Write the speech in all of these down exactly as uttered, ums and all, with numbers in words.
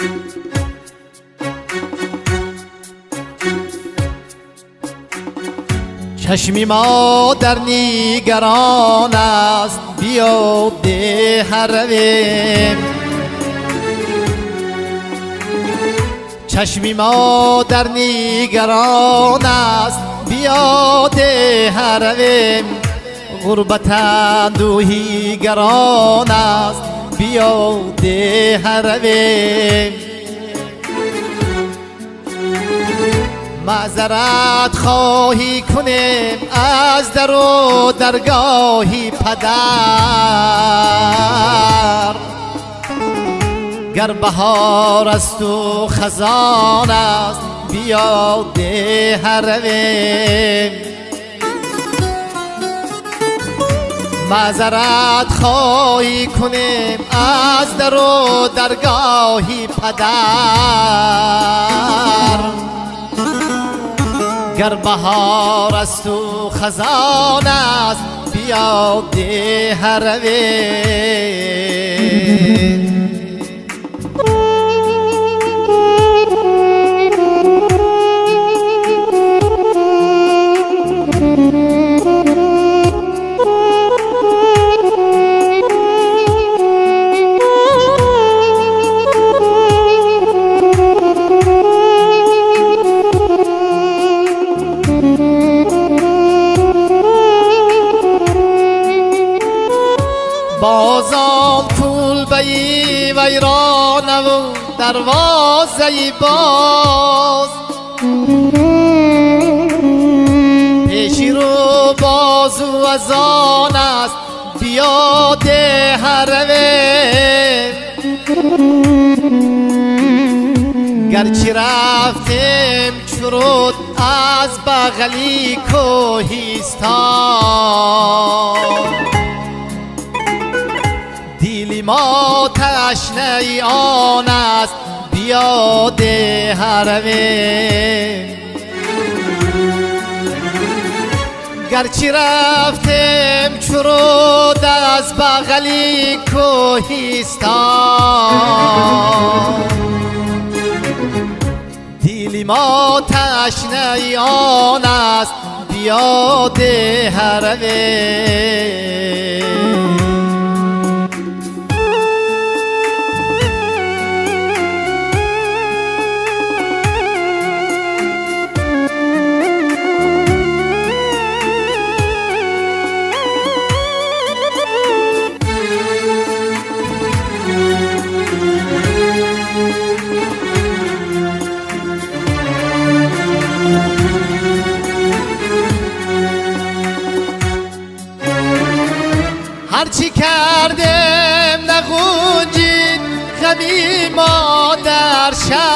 چشمی ما در نیگران است، بیا ده رویم. چشمی ما در نیگران است، بیا ده رویم. غربت اندوهی گران است، بیا ده رویم. معذرت خواهی کنیم از در و درگاهی پدر. گر بهار است و خزان است، بیا ده رویم. معذرت خواهی کنیم از در و درگاهی پدر. گر بهار است و خزان است، بیا ده رویم. بازان کلبه‌ی ویرانه و دروازه باز. پیشی رو بازو از آن است، بیا ده رویم. گرچه رفتیم چرود از بغلی کوهستان. دیلی ما تشنه آن است، بیا ده رویم. گرچه رفتیم چرود از بغلی کوهستان. دیلی ما تشنه آن است، بیا ده رویم. هرچی کردم نگنجید غمی ما در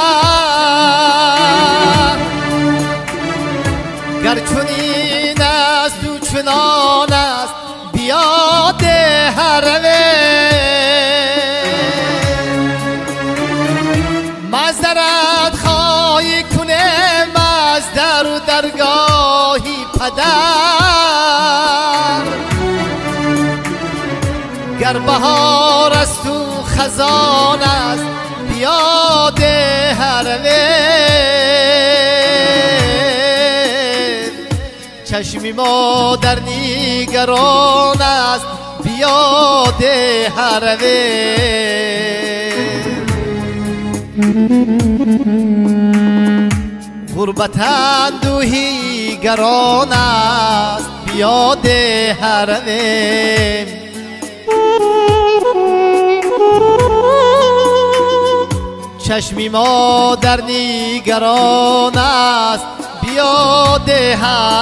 شهر. گر چنین است و چنان است، بیا ده رویم. معذرت خواهی کنیم از در و درگاهی پدر. گر بهار است و خزان است، بیا ده رویم. چشمی ما در نیگران است، بیا ده رویم. غربت اندوهی گران است، بیا ده رویم. چشمی ما در نیگران است، بیا ده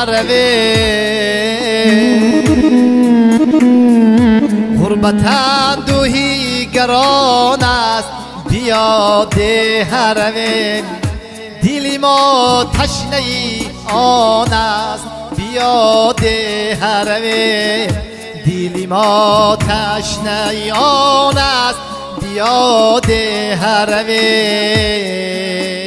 رویم. غربت اندوهی گران است، بیا ده رویم. دیلی ما تشنه آن است، بیا ده رویم. دیلی ما تشنه آن است، بیا ده رویم.